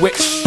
switch.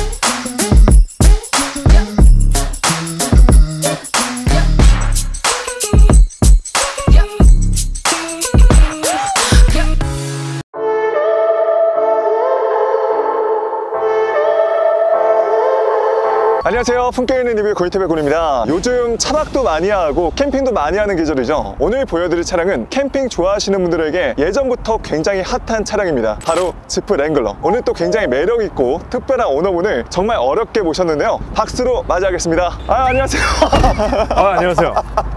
안녕하세요. 품격 있는 리뷰 고이태백군입니다. 요즘 차박도 많이 하고 캠핑도 많이 하는 계절이죠. 오늘 보여드릴 차량은 캠핑 좋아하시는 분들에게 예전부터 굉장히 핫한 차량입니다. 바로 지프 랭글러. 오늘 또 굉장히 매력있고 특별한 오너분을 정말 어렵게 모셨는데요. 박수로 맞이하겠습니다. 안녕하세요. 안녕하세요.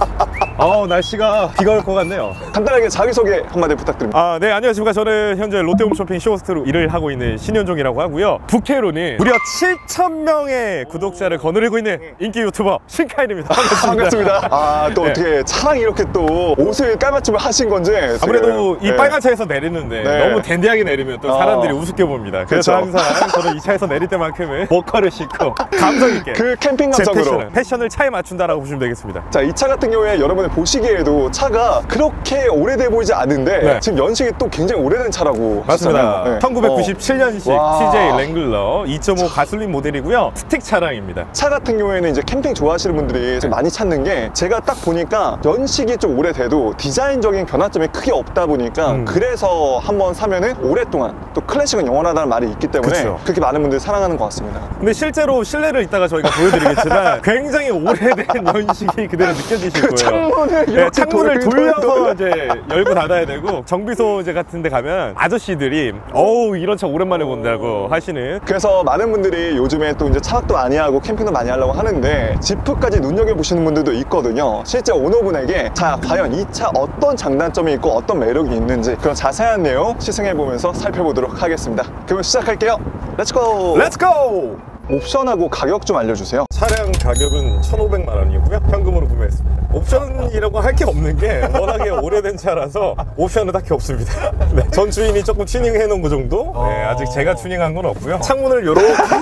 날씨가 비가 올 것 같네요. 간단하게 자기소개 한마디 부탁드립니다. 네, 안녕하십니까. 저는 현재 롯데홈쇼핑 쇼호스트로 일을 하고 있는 신현종이라고 하고요. 부캐로는 무려 7,000명의 구독자를 거느리고 있는 인기 유튜버 신카일입니다. 반갑습니다. 또 어떻게 차량이 이렇게 또 옷을 깔맞춤을 하신 건지 아무래도 이 빨간 차에서 내리는데 너무 댄디하게 내리면 또 사람들이 우습게 봅니다. 그래서 항상 저는 이 차에서 내릴 때만큼은 워커를 싣고 감성 있게 그 캠핑 감성으로 패션을 차에 맞춘다라고 보시면 되겠습니다. 자, 이 차 같은 경우에 여러분이 보시기에도 차가 그렇게 오래돼 보이지 않은데 지금 연식이 또 굉장히 오래된 차라고 맞습니다. 1997년식 TJ 랭글러 2.5 가솔린 모델이고요. 스틱 차량입니다. 차 같은 경우에는 이제 캠핑 좋아하시는 분들이 많이 찾는 게, 제가 딱 보니까 연식이 좀 오래돼도 디자인적인 변화점이 크게 없다 보니까 그래서 한번 사면은 오랫동안, 또 클래식은 영원하다는 말이 있기 때문에 그렇게 많은 분들이 사랑하는 것 같습니다. 근데 실제로 실내를 이따가 저희가 보여드리겠지만 굉장히 오래된 연식이 그대로 느껴지실 거예요. 창문을 돌려서 이제 열고 닫아야 되고, 정비소 이제 같은 데 가면 아저씨들이 어우 이런 차 오랜만에 본다고 하시는. 그래서 많은 분들이 요즘에 또 이제 차박도 많이 하고 캠핑도 많이 하려고 하는데 지프까지 눈여겨보시는 분들도 있거든요. 실제 오너분에게 자, 과연 이 차 어떤 장단점이 있고 어떤 매력이 있는지 그런 자세한 내용 시승해보면서 살펴보도록 하겠습니다. 그럼 시작할게요. 렛츠고! 렛츠고! 옵션하고 가격 좀 알려주세요. 차량 가격은 1,500만 원이고요. 현금으로 구매했습니다. 옵션이라고 할 게 없는 게 워낙에 오래된 차라서 옵션은 딱히 없습니다. 전 주인이 조금 튜닝해 놓은 거 정도? 아직 제가 튜닝한 건 없고요. 창문을 요렇게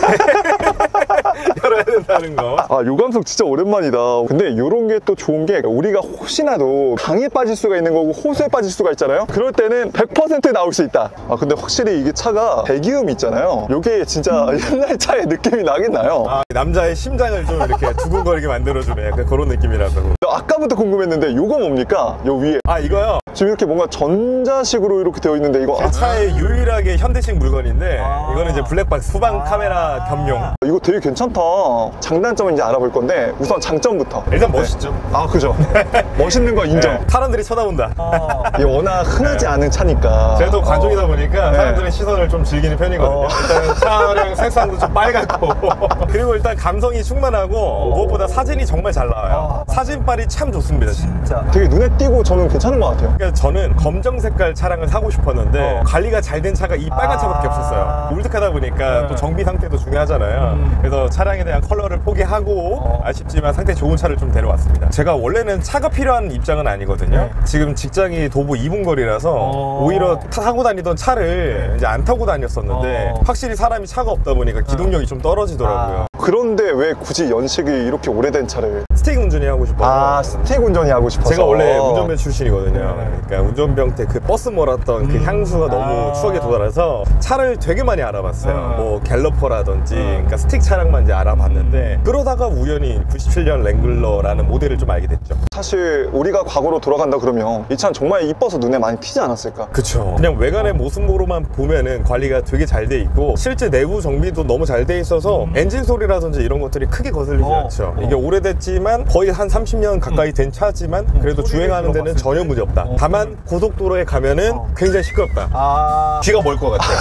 열어야 된다는 거. 요 감성 진짜 오랜만이다. 근데 이런 게 또 좋은 게, 우리가 혹시나도 강에 빠질 수가 있는 거고 호수에 빠질 수가 있잖아요. 그럴 때는 100% 나올 수 있다. 근데 확실히 이게 차가 배기음이 있잖아요. 이게 진짜 옛날 차의 느낌이 나긴 나요. 남자의 심장을 좀 이렇게 두근거리게 만들어주네. 약간 그런 느낌이라서. 아까부터 궁금했는데 이거 뭡니까? 요 위에 이거요? 지금 이렇게 뭔가 전자식으로 이렇게 되어 있는데, 이거 제 차에 유일하게 현대식 물건인데 이거는 이제 블랙박스 후방 카메라 겸용. 이거 되게 괜찮다. 장단점은 이제 알아볼 건데 우선 장점부터. 일단 멋있죠. 그죠. 멋있는 거 인정. 사람들이 쳐다본다. 이게 워낙 흔하지 않은 차니까. 저도 관종이다 보니까 사람들의 시선을 좀 즐기는 편이거든요. 일단 차량 색상도 좀 빨갛고 그리고 일단 감성이 충만하고 무엇보다 사진이 정말 잘 나와요. 사진빨이 참 좋습니다. 진짜 되게 눈에 띄고 저는 괜찮은 것 같아요. 그러니까 저는 검정 색깔 차량을 사고 싶었는데 관리가 잘 된 차가 이 빨간 차밖에 없었어요. 올드카다 보니까 또 정비 상태도 중요하잖아요. 그래서 차량에 대한 컬러를 포기하고 아쉽지만 상태 좋은 차를 좀 데려왔습니다. 제가 원래는 차가 필요한 입장은 아니거든요. 지금 직장이 도보 2분 거리라서 오히려 타고 다니던 차를 이제 안 타고 다녔었는데 확실히 사람이 차가 없다 보니까 기동력이 좀 떨어지더라고요. 그런데 왜 굳이 연식이 이렇게 오래된 차를? 스틱 운전이 하고 싶어서. 스틱 운전이 하고 싶어서. 제가 원래 운전병 출신이거든요. 그러니까 운전병 때 그 버스 몰았던 그 향수가 너무 추억에 돋아서 차를 되게 많이 알아봤어요. 뭐 갤러퍼라든지, 그러니까 스틱 차량만 이제 알아봤는데, 그러다가 우연히 97년 랭글러라는 모델을 좀 알게 됐죠. 사실 우리가 과거로 돌아간다 그러면 이 차는 정말 이뻐서 눈에 많이 튀지 않았을까? 그쵸. 그냥 외관의 모습으로만 보면은 관리가 되게 잘 돼 있고 실제 내부 정비도 너무 잘 돼 있어서 엔진 소리라든지 이런 것들이 크게 거슬리지 않죠. 이게 오래됐지만 거의 한 30년 가까이 된 차지만 그래도 주행하는 데는 전혀 문제 없다. 다만 고속도로에 가면은 굉장히 시끄럽다. 귀가 멀 것 같아요.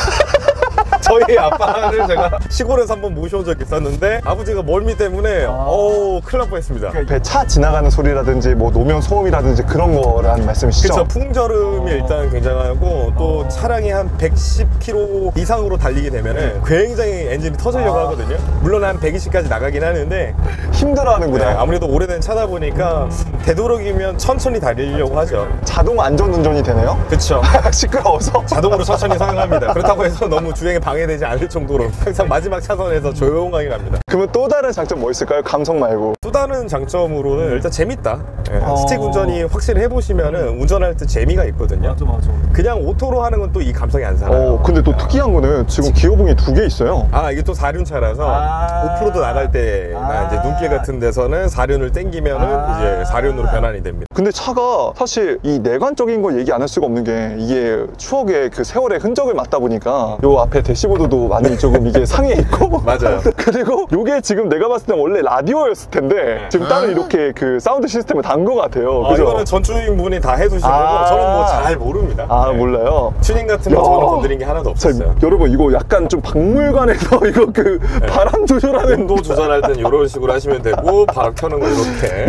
저희 아빠를 제가 시골에서 한번 모셔온 적이 있었는데 아버지가 멀미 때문에 큰일 날 뻔했습니다. 차 지나가는 소리라든지 뭐 노면 소음이라든지 그런 거라는 말씀이시죠? 그렇죠. 풍절음이 일단 굉장하고 또 차량이 한 110km 이상으로 달리게 되면은 굉장히 엔진이 터지려고 하거든요. 물론 한 120까지 나가긴 하는데 힘들어하는구나. 아무래도 오래된 차다 보니까 되도록이면 천천히 달리려고 하죠. 자동 안전운전이 되네요? 그렇죠. 시끄러워서 자동으로 천천히 사용합니다. 그렇다고 해서 너무 주행에 방해되지 않을 정도로 항상 마지막 차선에서 조용하게 갑니다. 그러면 또 다른 장점 뭐 있을까요? 감성 말고. 또 다른 장점으로는 일단 재밌다. 예, 어. 스틱 운전이 확실히 해보시면은 운전할 때 재미가 있거든요. 맞아. 그냥 오토로 하는 건 또 이 감성이 안 살아요. 근데 또 특이한 거는 지금 기어봉이 2개 있어요. 이게 또 4륜차라서 오프로드 나갈 때나 이제 눈길 같은 데서는 4륜을 땡기면은 이제 4륜으로 변환이 됩니다. 근데 차가 사실 이 내관적인 거 얘기 안 할 수가 없는 게 이게 추억의 그 세월의 흔적을 맞다 보니까 요 앞에 대시보드도 많이 조금 이게 상해 있고 맞아요. 그리고 요게 지금 내가 봤을 땐 원래 라디오였을 텐데 지금 따로 이렇게 그 사운드 시스템을 단 거 같아요. 그죠? 이거는 전주인 분이 다 해두신 거고 저는 뭐 잘 모릅니다. 네. 몰라요. 튜닝 같은 거 저는 건드린 게 하나도 없었어요. 여러분 이거 약간 좀 박물관에서 이거 그 바람 조절하는 온도 조절할 땐 이런 식으로 하시면 되고 바람 켜는 거 이렇게.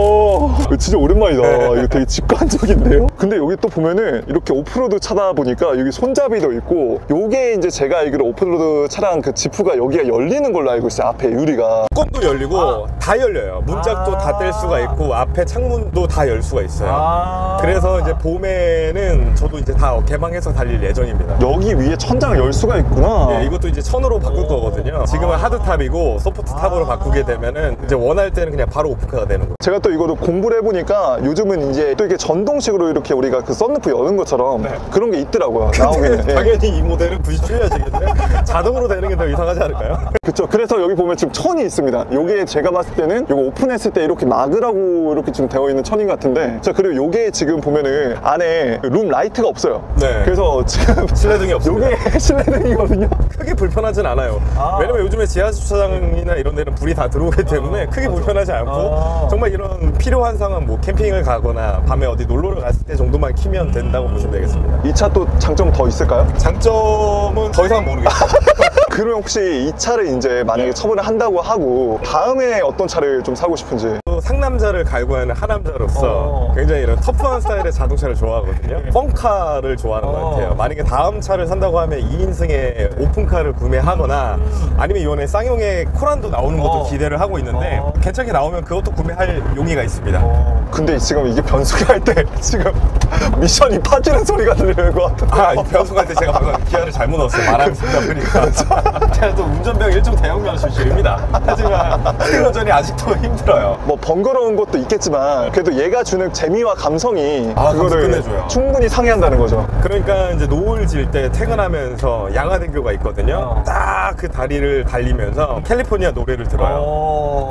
이거 진짜 오랜만이다. 이거 되게 직관적인데요? 근데 여기 또 보면은 이렇게 오프로드 차다 보니까 여기 손잡이도 있고 요게 이제 제가 알기로 오프로드 차량 그 지프가 여기가 열리는 걸로 알고 있어요. 앞에 유리가. 뚜껑도 열리고 다 열려요. 문짝도 다 뗄 수가 있고 앞에 창문도 다 열 수가 있어요. 그래서 이제 봄에는 저도 이제 다 개방해서 달릴 예정입니다. 여기 위에 천장을 열 수가 있구나. 예, 이것도 이제 천으로 바꿀 거거든요. 지금은 하드탑이고 소프트탑으로 바꾸게 되면은 이제 원할 때는 그냥 바로 오픈카가 되는 거예요. 제가 또 이거를 공부를 해보니까 요즘은 이제 또 이게 전동식으로 이렇게 우리가 그 썬루프 여는 것처럼 그런 게 있더라고요. 나오기는. 예. 당연히 이 모델은 97년식인데 자동으로 되는 게 더 이상하지 않을까요? 그쵸. 그래서 여기 보면 지금 천이 있습니다. 요게 제가 봤을 때는 요거 오픈했을 때 이렇게 막으라고 이렇게 지금 되어 있는 천인 같은데 자 그리고 요게 지금 보면은 안에 룸 라이트가 없어요. 네. 그래서 지금 실내등이 없습니다. 요게 실내등이거든요. 크게 불편하진 않아요. 왜냐면 요즘에 지하 주차장이나 이런 데는 불이 다 들어오기 때문에 크게 불편하지 않고 정말 이런 필요한 상황 뭐 캠핑을 가거나 밤에 어디 놀러를 갔을 때 정도만 키면 된다고 보시면 되겠습니다. 이 차 또 장점 더 있을까요? 장점은 더 이상 모르겠어요. 그러면 혹시 이 차를 이제 만약에 처분을 한다고 하고 다음에 어떤 차를 좀 사고 싶은지. 또 상남자를 갈구하는 하남자로서 굉장히 이런 터프한 스타일의 자동차를 좋아하거든요. 펑카를 좋아하는 것 같아요. 만약에 다음 차를 산다고 하면 2인승의 오픈카를 구매하거나 아니면 이번에 쌍용의 코란도 나오는 것도 기대를 하고 있는데 괜찮게 나오면 그것도 구매할 용의가 있습니다. 근데 지금 이게 변속할 때 지금 미션이 파지는 소리가 들리는 것 같은데. 이 변속할 때 제가 방금 기아를 잘못 넣었어요. 말하고 있다 보니까. 제가 또 운전병 일종 대형견 출신입니다. 하지만 스틱 운전이 아직도 힘들어요. 뭐 번거로운 것도 있겠지만 그래도 얘가 주는 재미와 감성이 감성 그거를 끝내줘요. 충분히 상회한다는 거죠. 그러니까 이제 노을 질 때 퇴근하면서 양화대교가 있거든요. 딱 그 다리를 달리면서 캘리포니아 노래를 들어요.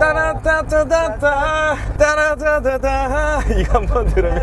따라따따따따 따라따따따 이거 한번 들으면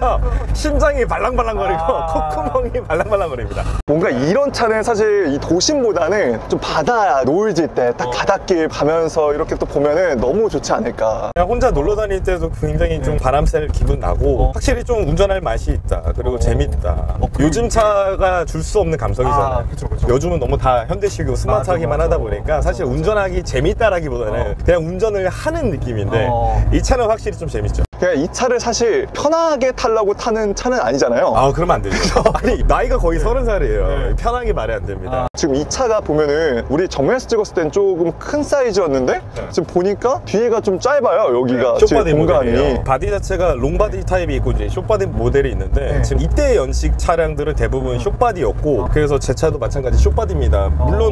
심장이 발랑발랑거리고 콧구멍이 발랑발랑거립니다. 뭔가 이런 차는 사실 이 도심보다는 좀 바다 노을 질 때 딱 바닷길 가면서 이렇게 또 보면은 너무 좋지 않을까. 그냥 혼자 놀러 다닐 때도 굉장히 좀 바람 쐴 기분 나고 확실히 좀 운전할 맛이 있다. 그리고 재밌다. 요즘 차가 줄 수 없는 감성이잖아요. 요즘은 너무 다 현대식이고 스마트하기만 하다 보니까 사실 운전하기 재밌다라기보다는 그냥 운전을 하는 느낌인데 이 차는 확실히 좀 재밌죠. 그냥 이 차를 사실 편하게 타려고 타는 차는 아니잖아요. 그러면 안 되죠. 아니 나이가 거의 30살이에요. 편하게 말이 안 됩니다. 지금 이 차가 보면은 우리 정면에서 찍었을 땐 조금 큰 사이즈였는데 지금 보니까 뒤에가 좀 짧아요. 여기가 지금 숏바디 공간이. 모델이에요. 바디 자체가 롱바디 타입이 있고 이제 숏바디 모델이 있는데 지금 이때 연식 차량들은 대부분 숏바디였고 그래서 제 차도 마찬가지 숏바디입니다. 물론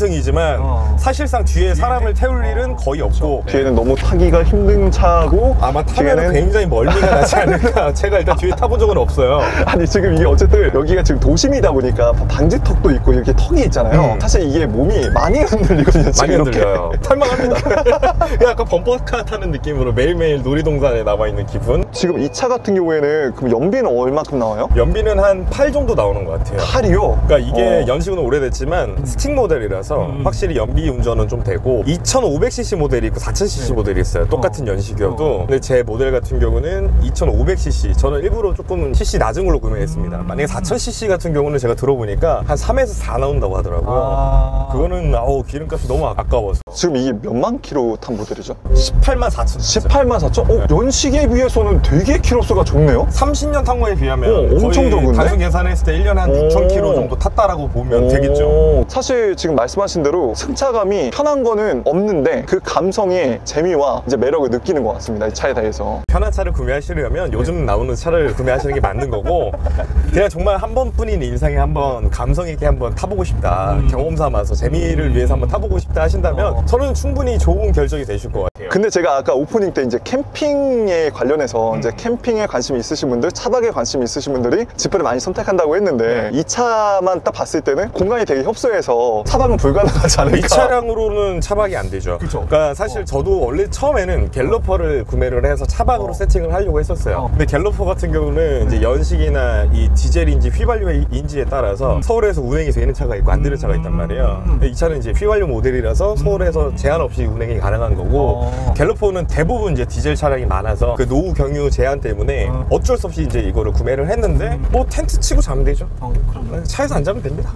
5인승이지만 사실상 뒤에 사람을 태울 일은 거의 없고 뒤에는 너무 타기가 힘든 차고 아마 타면 굉장히 멀미가 나지 않을까. 제가 일단 뒤에 타본 적은 없어요. 아니 지금 이게 어쨌든 여기가 지금 도심이다 보니까 방지턱도 있고 이렇게 턱이 있잖아요. 사실 이게 몸이 많이 흔들리거든요. 지금 많이 이렇게. 흔들려요. 탈만합니다. 약간 범퍼카 타는 느낌으로 매일매일 놀이동산에 나와 있는 기분. 지금 이 차 같은 경우에는 그럼 연비는 얼마큼 나와요? 연비는 한 8 정도 나오는 것 같아요. 8이요? 그러니까 이게 연식은 오래됐지만 스틱 모델이라서 확실히 연비 운전은 좀 되고 2500cc 모델이 있고 4000cc 모델이 있어요. 똑같은 연식이어도 근데 제 모델 같은 경우는 2500cc 저는 일부러 조금 cc 낮은 걸로 구매했습니다. 만약에 4000cc 같은 경우는 제가 들어보니까 한 3에서 4 나온다고 하더라고요. 그거는 기름값이 너무 아까워서 지금 이게 몇만 킬로 탄 모델이죠? 18만 4천 18만 4천? 연식에 비해서는 되게 킬로수가 적네요? 30년 탄 거에 비하면 엄청 거의 적은데? 단순 계산했을 때 1년에 한 6,000km 정도 탔다라고 보면 되겠죠. 사실 지금 말씀하신 대로 승차감이 편한 거는 없는데 그 감성의 재미와 이제 매력을 느끼는 것 같습니다. 이 차에 대해서. 편한 차를 구매하시려면 요즘 나오는 차를 구매하시는 게 맞는 거고 그냥 정말 한 번뿐인 인생에 한번 감성 있게 한번 타보고 싶다. 경험 삼아서 재미를 위해서 한번 타보고 싶다 하신다면 저는 충분히 좋은 결정이 되실 것 같아요. 같아요. 근데 제가 아까 오프닝 때 이제 캠핑에 관련해서 이제 캠핑에 관심이 있으신 분들, 차박에 관심이 있으신 분들이 지프를 많이 선택한다고 했는데 이 차만 딱 봤을 때는 공간이 되게 협소해서 차박은 불가능하지 않을까? 이 차량으로는 차박이 안 되죠. 그쵸. 그러니까 사실 저도 원래 처음에는 갤러퍼를 구매를 해서 차박으로 세팅을 하려고 했었어요. 근데 갤러퍼 같은 경우는 이제 연식이나 이 디젤인지 휘발유인지에 따라서 서울에서 운행이 되는 차가 있고 안 되는 차가 있단 말이에요. 근데 이 차는 이제 휘발유 모델이라서 서울에서 제한 없이 운행이 가능한 거고 갤러퍼는 대부분 이제 디젤 차량이 많아서 그 노후 경유 제한 때문에 어쩔 수 없이 이제 이거를 구매를 했는데 뭐 텐트 치고 자면 되죠. 차에서 안 자면 됩니다.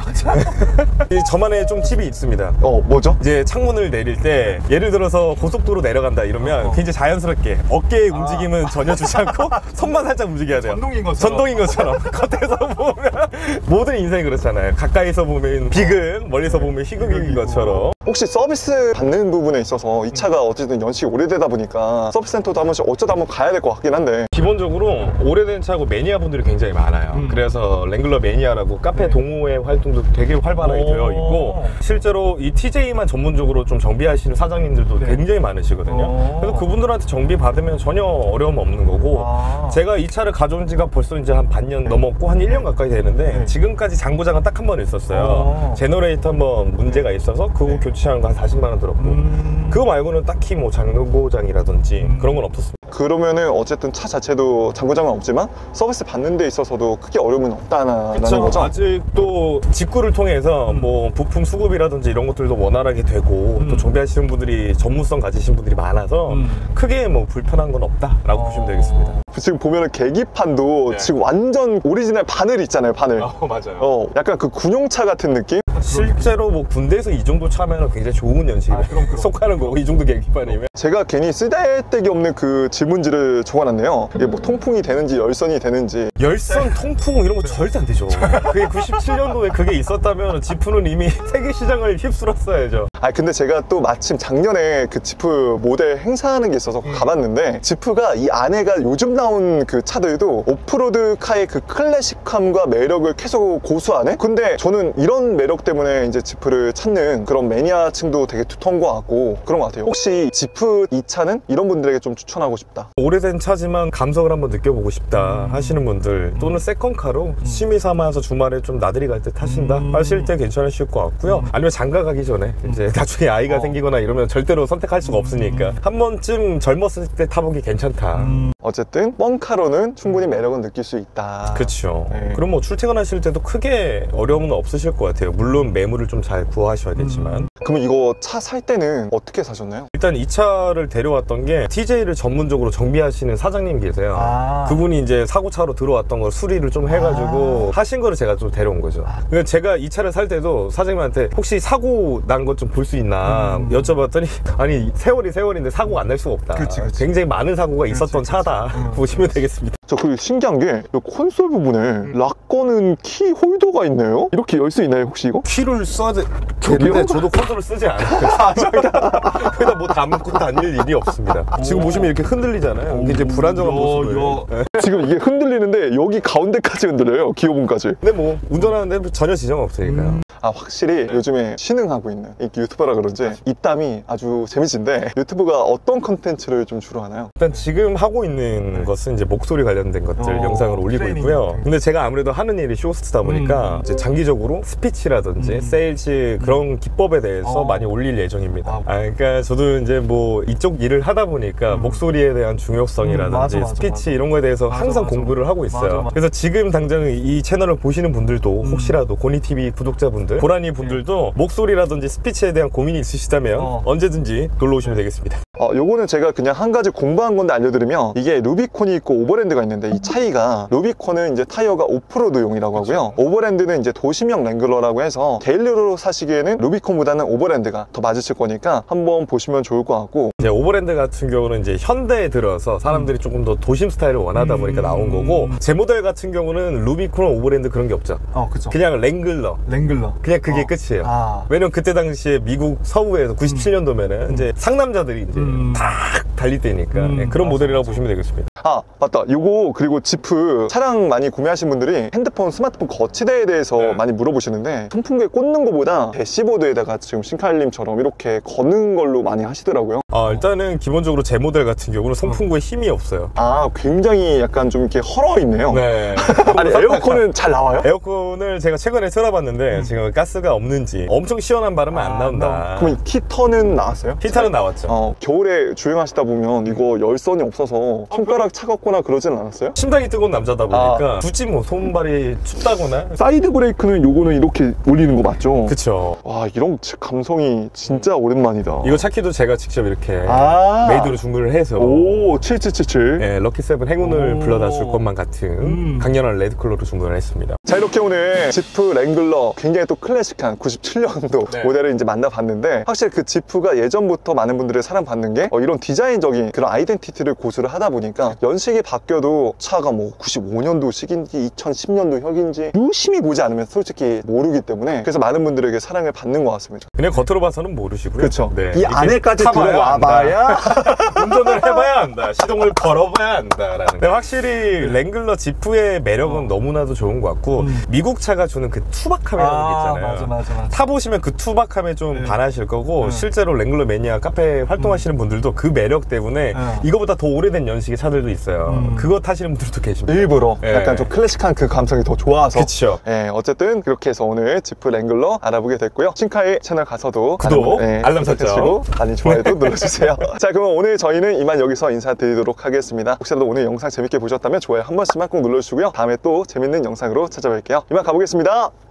저만의 좀 팁이 있습니다. 뭐죠? 이제 창문을 내릴 때 예를 들어서 고속도로 내려간다 이러면 굉장히 자연스럽게 어깨의 움직임은 전혀 주지 않고 손만 살짝 움직여야 돼요. 전동인 것처럼. 겉에서 보면 모든 인생이 그렇잖아요. 가까이서 보면 비극, 멀리서 보면 희극인 것처럼. 혹시 서비스 받는 부분에 있어서 이 차가 어쨌든 연식이 오래되다 보니까 서비스 센터도 한 번씩 어쩌다 한번 가야 될 것 같긴 한데 기본적으로 오래된 차고 매니아 분들이 굉장히 많아요. 그래서 랭글러 매니아라고 카페 동호회 활동도 되게 활발하게 되어 있고 실제로 이 TJ만 전문적으로 좀 정비하시는 사장님들도 굉장히 많으시거든요. 그래서 그분들한테 정비 받으면 전혀 어려움 없는 거고 제가 이 차를 가져온 지가 벌써 이제 한 반년 넘었고 한 1년 가까이 되는데 지금까지 장고장은 딱 한 번 있었어요. 제너레이터 한번 문제가 있어서 그거 교체하는 거 한 40만 원 들었고 그거 말고는 딱히 뭐 장고장이라든지 그런 건 없었습니다. 그러면은 어쨌든 차 자체도 장고장은 없지만 서비스 받는 데 있어서도 크게 어려움은 없다는 그쵸. 거죠? 아직도 직구를 통해서 뭐 부품 수급이라든지 이런 것들도 원활하게 되고 또 정비하시는 분들이 전문성 가지신 분들이 많아서 크게 뭐 불편한 건 없다라고 보시면 되겠습니다. 지금 보면은 계기판도 지금 완전 오리지널 바늘 있잖아요, 바늘. 맞아요. 약간 그 군용차 같은 느낌? 실제로 뭐 군대에서 이 정도 차면 굉장히 좋은 연식에 속하는 거고 이 정도 계기판이면 제가 괜히 쓰잘데기 없는 그 질문지를 적어놨네요. 이게 뭐 통풍이 되는지 열선이 되는지. 열선, 통풍 이런 거 절대 안 되죠. 그게 97년도에 그게 있었다면 지프는 이미 세계 시장을 휩쓸었어야죠. 근데 제가 또 마침 작년에 그 지프 모델 행사하는 게 있어서 가봤는데 지프가 이 안에가 요즘 나온 그 차들도 오프로드 카의 그 클래식함과 매력을 계속 고수하네? 근데 저는 이런 매력 때문에 이제 지프를 찾는 그런 매니아층도 되게 두터운 것 같고 그런 것 같아요. 혹시 지프 이 차는 이런 분들에게 좀 추천하고 싶다. 오래된 차지만 감성을 한번 느껴보고 싶다 하시는 분들 또는 세컨카로 취미 삼아서 주말에 좀 나들이 갈 때 타신다 하실 때 괜찮으실 것 같고요. 아니면 장가 가기 전에 이제 나중에 아이가 생기거나 이러면 절대로 선택할 수가 없으니까 한 번쯤 젊었을 때 타보기 괜찮다. 어쨌든 뻥카로는 충분히 매력은 느낄 수 있다. 그렇죠. 그럼 뭐 출퇴근하실 때도 크게 어려움은 없으실 것 같아요. 물론 매물을 좀 잘 구하셔야겠지만. 그러면 이거 차 살 때는 어떻게 사셨나요? 일단 이 차를 데려왔던 게 TJ를 전문적으로 정비하시는 사장님 계세요. 그분이 이제 사고차로 들어왔던 걸 수리를 좀 해가지고 하신 거를 제가 좀 데려온 거죠. 그러니까 제가 이 차를 살 때도 사장님한테 혹시 사고 난 것 좀 볼 수 있나 여쭤봤더니 아니 세월인데 사고가 안 날 수가 없다. 굉장히 많은 사고가 있었던 차다 보시면 되겠습니다. 저 그리고 신기한 게 이 콘솔 부분에 락 거는 키 홀더가 있네요? 이렇게 열 수 있나요 혹시 이거? 키를 써야 되는데 저도 콘솔을 쓰지 않아요. 그래서 뭐 담고 다닐 일이 없습니다. 지금 보시면 이렇게 흔들리잖아요. 이게 이제 불안정한 모습을. 지금 이게 흔들리는데 여기 가운데까지 흔들려요, 기어봉까지. 근데 뭐 운전하는데 전혀 지장 없으니까요. 확실히 요즘에 신흥하고 있는 인기 유튜버라 그런지 입담이 아주 재미진데 유튜브가 어떤 컨텐츠를 좀 주로 하나요? 일단 지금 하고 있는 것은 이제 목소리 관련된 것들 영상을 올리고 있고요. 근데 제가 아무래도 하는 일이 쇼호스트다 보니까 이제 장기적으로 스피치라든지 세일즈 그런 기법에 대해서 많이 올릴 예정입니다. 그러니까 저도 이제 뭐 이쪽 일을 하다 보니까 목소리에 대한 중요성이라든지 스피치 이런 거에 대해서 항상 공부를 하고 있어요. 그래서 지금 당장 이 채널을 보시는 분들도 혹시라도 고니TV 구독자분들 고라니 분들도 목소리라든지 스피치에 대한 고민이 있으시다면 언제든지 놀러 오시면 되겠습니다. 요거는 제가 그냥 한 가지 공부한 건데 알려드리면 이게 루비콘이 있고 오버랜드가 있는데 이 차이가 루비콘은 이제 타이어가 오프로드용이라고 하고요. 오버랜드는 이제 도심형 랭글러라고 해서 데일리로 사시기에는 루비콘보다는 오버랜드가 더 맞으실 거니까 한번 보시면 좋을 것 같고 이제 오버랜드 같은 경우는 이제 현대에 들어서 사람들이 조금 더 도심 스타일을 원하다 보니까 나온 거고 제 모델 같은 경우는 루비콘, 오버랜드 그런 게 없죠. 그냥 랭글러. 그냥 그게 끝이에요. 왜냐면 그때 당시에 미국 서부에서 97년도면은 이제 상남자들이 이제 탁 달릴 때니까 그런 모델이라고 보시면 되겠습니다. 아 맞다, 요거 그리고 지프 차량 많이 구매하신 분들이 핸드폰, 스마트폰 거치대에 대해서 네. 많이 물어보시는데 선풍기에 꽂는 것보다 대시보드에다가 지금 신카일님처럼 이렇게 거는 걸로 많이 하시더라고요. 일단은 기본적으로 제 모델 같은 경우는 선풍구에 힘이 없어요. 아 굉장히 약간 좀 이렇게 헐어 있네요. 네. 아니 에어컨은 잘 나와요? 에어컨을 제가 최근에 틀어봤는데 지금 가스가 없는지 엄청 시원한 바람은 안 나온다. 그럼 히터는 나왔어요? 히터는 나왔죠. 겨울에 주행하시다 보면 이거 열선이 없어서 손가락 차갑거나 그러진 않았어요? 심장이 뜨거운 남자다 보니까 굳이 뭐 손발이 춥다거나. 사이드 브레이크는 요거는 이렇게 올리는 거 맞죠? 그쵸. 와 이런 감성이 진짜 오랜만이다. 이거 차키도 제가 직접 이렇게 아 메이드로 주문을 해서 오 7777. 네, 럭키7 행운을 오. 불러다 줄 것만 같은 강렬한 레드 컬러로 주문을 했습니다. 자 이렇게 오늘 지프 랭글러 굉장히 또 클래식한 97년도 네. 모델을 이제 만나봤는데 확실히 그 지프가 예전부터 많은 분들의 사랑받는 게 이런 디자인적인 그런 아이덴티티를 고수를 하다 보니까 연식이 바뀌어도 차가 뭐 95년도식인지 2010년도형인지 유심히 보지 않으면 솔직히 모르기 때문에 그래서 많은 분들에게 사랑을 받는 것 같습니다. 그냥 겉으로 봐서는 모르시고요. 그렇죠. 네, 이 이렇게 안에까지 타봐야 들어와봐야 운전을 해봐야 한다. 시동을 걸어봐야 한다라는. 근데 확실히 랭글러 지프의 매력은 너무나도 좋은 것 같고 미국 차가 주는 그 투박함이라는 게 있잖아요. 맞아. 타보시면 그 투박함에 좀 반하실 거고 실제로 랭글러 매니아 카페 활동하시는 분들도 그 매력 때문에 이거보다 더 오래된 연식의 차들도 있어요. 그거 타시는 분들도 계십니다. 일부러 예. 약간 좀 클래식한 그 감성이 더 좋아서 그쵸. 예, 어쨌든 그렇게 해서 오늘 지프 랭글러 알아보게 됐고요. 신카이 채널 가서도 구독, 많은, 알람 설정. 해주시고 많이 좋아요도 눌러주세요. 자 그럼 오늘 저희는 이만 여기서 인사드리도록 하겠습니다. 혹시라도 오늘 영상 재밌게 보셨다면 좋아요 한 번씩만 꼭 눌러주시고요. 다음에 또 재밌는 영상으로 찾아뵐게요. 이만 가보겠습니다.